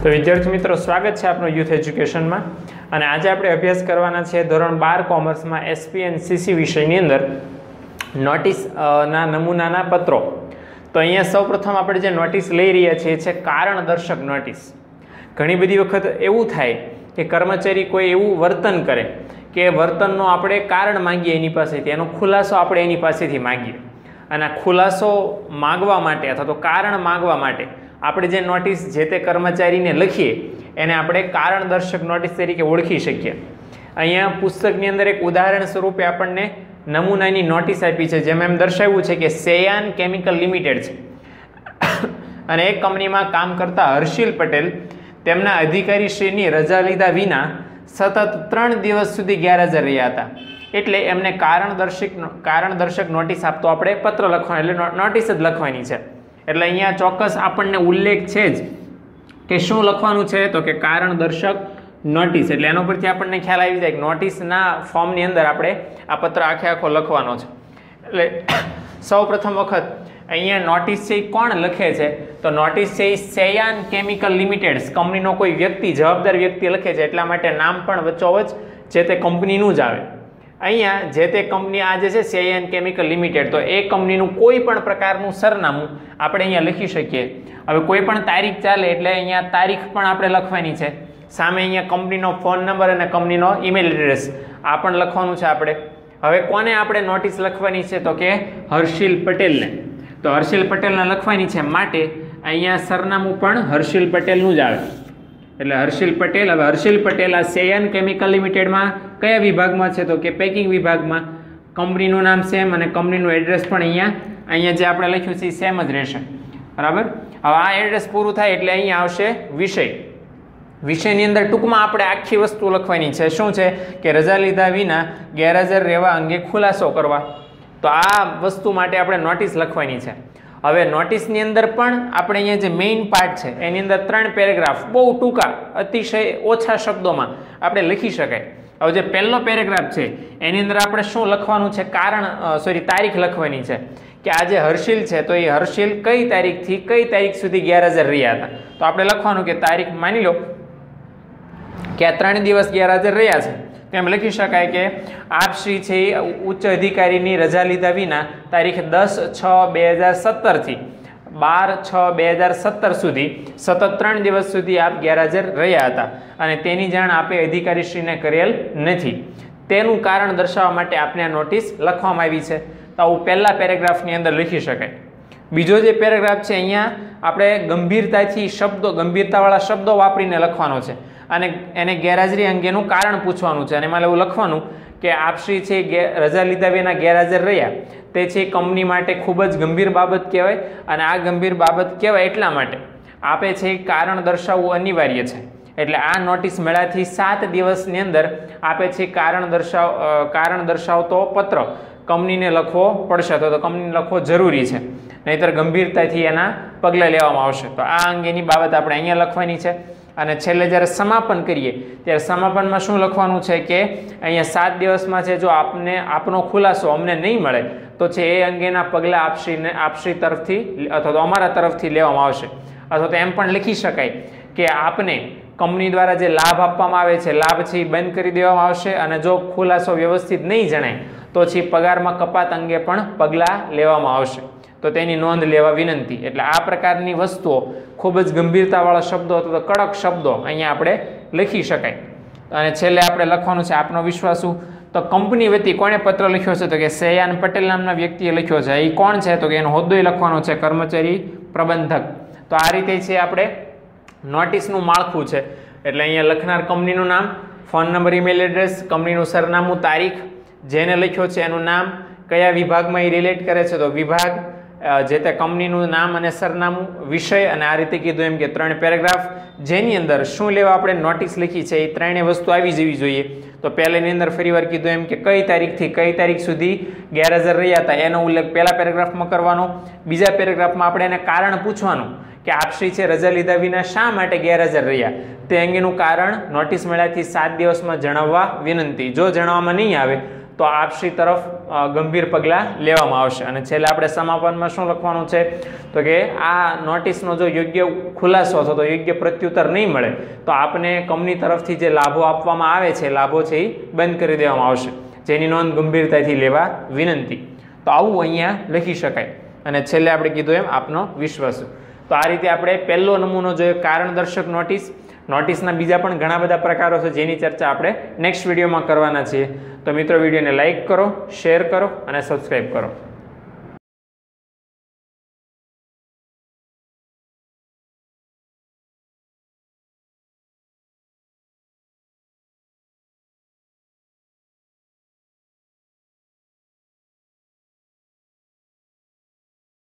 તો વિદ્યાર્થી મિત્રો, સ્વાગત છે આપનું યુથ એજ્યુકેશનમાં। અને આજે આપણે અભ્યાસ કરવાના છે ધોરણ 12 કોમર્સમાં એસપી અને સીસી વિષયની અંદર નોટિસ ના નમૂનાના પત્રો। તો અહીંયા સૌપ્રથમ આપણે જે નોટિસ લઈ રહ્યા છીએ છે કારણદર્શક નોટિસ। ઘણી બધી વખત એવું થાય કે કર્મચારી કોઈ એવું વર્તન કરે કે વર્તનનો આપણે કારણ માંગીએ એની પાસેથી, એનો ખુલાસો આપણે એની પાસેથી માંગીએ, અને આ ખુલાસો માગવા માટે અથવા તો કારણ માગવા માટે આપણે જે નોટિસ જે તે કર્મચારીને લખીએ એને આપણે કારણદર્શક નોટિસ તરીકે ઓળખી શકીએ। અહીંયા પુસ્તકની અંદર એક ઉદાહરણ સ્વરૂપે આપણને નમૂનાની નોટિસ આપી છે, જેમાં એમ દર્શાવ્યું છે કે સેયાન કેમિકલ લિમિટેડ છે અને એક કંપનીમાં કામ કરતા હર્ષિલ પટેલ તેમના અધિકારીશ્રીની રજા લીધા વિના સતત 3 દિવસ સુધી ગેરહાજર રહ્યા હતા। એટલે એમને કારણદર્શક નોટિસ આપતો આપણે પત્ર લખવાનો, એટલે નોટિસ જ લખવાની છે। એટલે અહીંયા ચોક્કસ આપણને ઉલ્લેખ છે જ કે શું લખવાનું છે, તો કે કારણદર્શક નોટિસ। એટલે એના પરથી આપણને ખ્યાલ આવી જાય કે નોટિસના ફોર્મની અંદર આપણે આ પત્ર આખો લખવાનો છે। એટલે સૌ પ્રથમ વખત અહીંયા નોટિસ છે એ કોણ લખે છે, તો નોટિસ છે એ સેયાન કેમિકલ લિમિટેડ કંપનીનો કોઈ વ્યક્તિ, જવાબદાર વ્યક્તિ લખે છે, એટલા માટે નામ પણ વચ્ચોવચ જે તે કંપનીનું જ આવે। અહીંયા જે તે કંપની આ જે છે સેયાન કેમિકલ લિમિટેડ, તો એ કંપનીનું કોઈ પણ પ્રકારનું સરનામું આપણે અહીંયા લખી શકીએ। હવે કોઈ પણ તારીખ ચાલે એટલે અહીંયા તારીખ પણ આપણે લખવાની છે, સામે અહીંયા કંપનીનો ફોન નંબર અને કંપનીનો ઈમેલ એડ્રેસ આ પણ લખવાનું છે આપણે। હવે કોને આપણે નોટિસ લખવાની છે, તો કે હર્ષિલ પટેલને। તો હર્ષિલ પટેલને લખવાની છે માટે અહીંયા સરનામું પણ હર્ષિલ પટેલનું જ આવે। એટલે હર્ષિલ પટેલ, હવે હર્ષિલ પટેલ આ સેયાન કેમિકલ લિમિટેડમાં કયા વિભાગમાં છે, તો કે પેકિંગ વિભાગમાં। કંપનીનું નામ સેમ અને કંપનીનું એડ્રેસ પણ અહીંયા જે આપણે લખ્યું છે એ સેમ જ રહેશે, બરાબર। હવે આ એડ્રેસ પૂરું થાય એટલે અહીંયા આવશે વિષય। વિષયની અંદર ટૂંકમાં આપણે આખી વસ્તુ લખવાની છે, શું છે કે રજા લીધા વિના ગેરહાજર રહેવા અંગે ખુલાસો કરવા। તો આ વસ્તુ માટે આપણે નોટિસ લખવાની છે। હવે નોટિસની અંદર પણ આપણે અહીંયા જે મેઇન પાર્ટ છે એની અંદર 3 પેરેગ્રાફ બહુ ટૂંકા, અતિશય ઓછા શબ્દોમાં આપણે લખી શકાય। હવે જે પહેલો પેરેગ્રાફ છે એની અંદર આપણે શું લખવાનું છે, તારીખ લખવાની છે કે આ જે હર્ષિલ છે તો એ હર્ષિલ કઈ તારીખથી કઈ તારીખ સુધી ગેરહાજર રહ્યા હતા। તો આપણે લખવાનું કે તારીખ માની લો કે આ 3 દિવસ ગેરહાજર રહ્યા છે, તો એમ લખી શકાય કે આપશ્રી છે એ ઉચ્ચ અધિકારીની રજા લીધા વિના તારીખ 10/6/2017 થી 12/6/2017 સુધી સતત 3 દિવસ સુધી આપ ગેરહાજર રહ્યા હતા અને તેની જાણ આપે અધિકારીશ્રીને કરેલ નથી। તેનું કારણ દર્શાવવા માટે આપને આ નોટિસ લખવામાં આવી છે। તો આવું પહેલા પેરેગ્રાફની અંદર લખી શકાય। બીજો જે પેરેગ્રાફ છે અહીંયા આપણે ગંભીરતાવાળા શબ્દો વાપરીને લખવાનો છે અને એને ગેરહાજરી અંગેનું કારણ પૂછવાનું છે। અને એમાં એવું લખવાનું કે આપશ્રી છે રજા લીધા વિના ગેરહાજર રહ્યા, તે છે કંપની માટે ખૂબ જ ગંભીર બાબત કહેવાય અને આ ગંભીર બાબત કહેવાય એટલા માટે આપે છે કારણ દર્શાવવું અનિવાર્ય છે। એટલે આ નોટિસ મળ્યાથી 7 દિવસની અંદર આપે છે કારણ દર્શાવતો પત્ર કંપનીને લખવો પડશે, તો કંપનીને લખવો જરૂરી છે, નહીંતર ગંભીરતાથી એના પગલાં લેવામાં આવશે। તો આ અંગેની બાબત આપણે અહીંયા લખવાની છે। અને છેલ્લે જ્યારે સમાપન કરીએ ત્યારે સમાપનમાં શું લખવાનું છે કે અહીંયા 7 દિવસમાં છે જો આપનો ખુલાસો અમને નહીં મળે તો છે એ અંગેના પગલાં આપશ્રી તરફથી અથવા તો અમારા તરફથી લેવામાં આવશે। અથવા તો એમ પણ લખી શકાય કે આપને કંપની દ્વારા જે લાભ આપવામાં આવે છે, લાભ છે એ બંધ કરી દેવામાં આવશે અને જો ખુલાસો વ્યવસ્થિત નહીં જણાય તો છે પગારમાં કપાત અંગે પણ પગલાં લેવામાં આવશે, તો તેની નોંધ લેવા વિનંતી। એટલે આ પ્રકારની વસ્તુઓ ખૂબ જ ગંભીરતાવાળા શબ્દો અથવા તો કડક શબ્દો અહીંયા આપણે લખી શકાય। અને છેલ્લે આપણે લખવાનું છે આપનો વિશ્વાસુ। તો કંપની વતી કોણે પત્ર લખ્યો છે, તો કે સેયાન પટેલ નામના વ્યક્તિએ લખ્યો છે। એ કોણ છે, તો કે એનો હોદ્દો લખવાનો છે કર્મચારી પ્રબંધક। તો આ રીતે છે આપણે નોટિસનું માળખું છે। એટલે અહીંયા લખનાર કંપનીનું નામ, ફોન નંબર, ઈમેલ એડ્રેસ, કંપનીનું સરનામું, તારીખ, જેને લખ્યો છે એનું નામ, કયા વિભાગમાં એ રિલેટ કરે છે તો વિભાગ, જે તે કંપનીનું નામ અને સરનામું, વિષય, અને આ રીતે કીધું એમ કે 3 પેરેગ્રાફ જેની અંદર શું લેવા આપણે નોટિસ લખી છે એ 3 વસ્તુ આવી જવી જોઈએ। તો પહેલાની અંદર ફરીવાર કીધું એમ કે કઈ તારીખથી કઈ તારીખ સુધી ગેરહાજર રહ્યા હતા એનો ઉલ્લેખ પહેલા પેરેગ્રાફમાં કરવાનો। બીજા પેરેગ્રાફમાં આપણે એને કારણ પૂછવાનું કે આપશ્રી છે રજા લીધા વિના શા માટે ગેરહાજર રહ્યા તે અંગેનું કારણ નોટિસ મળ્યાથી 7 દિવસમાં જણાવવા વિનંતી। જો જણાવવામાં નહીં આવે તો આપશ્રી તરફ ગંભીર પગલાં લેવામાં આવશે. અને છેલ્લે આપણે સમાપનમાં શું લખવાનું છે તો કે આ નોટિસનો જો યોગ્ય ખુલાસો અથવા તો યોગ્ય પ્રત્યુત્તર નહીં મળે તો આપને કંપની તરફથી જે લાભો આપવામાં આવે છે લાભો છે એ બંધ કરી દેવામાં આવશે, જેની નોંધ ગંભીરતાથી લેવા વિનંતી. તો આવું અહીંયા લખી શકાય. અને છેલ્લે આપણે કીધું એમ આપનો વિશ્વાસ. તો આ રીતે આપણે પહેલો નમૂનો જોયો કારણદર્શક નોટિસ. નોટિસના બીજા પણ ઘણા બધા પ્રકારો છે જેની ચર્ચા આપણે નેક્સ્ટ વિડીયોમાં કરવાના છીએ. તો મિત્રો વિડીયોને લાઇક કરો, શેર કરો અને સબસ્ક્રાઈબ કરો.